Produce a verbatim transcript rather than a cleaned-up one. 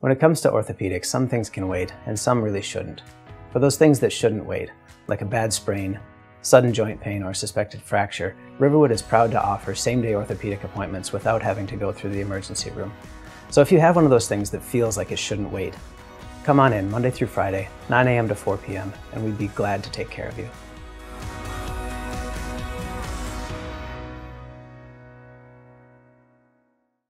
When it comes to orthopedics, some things can wait and some really shouldn't. For those things that shouldn't wait, like a bad sprain, sudden joint pain, or suspected fracture, Riverwood is proud to offer same-day orthopedic appointments without having to go through the emergency room. So if you have one of those things that feels like it shouldn't wait, come on in Monday through Friday, nine A M to four P M, and we'd be glad to take care of you.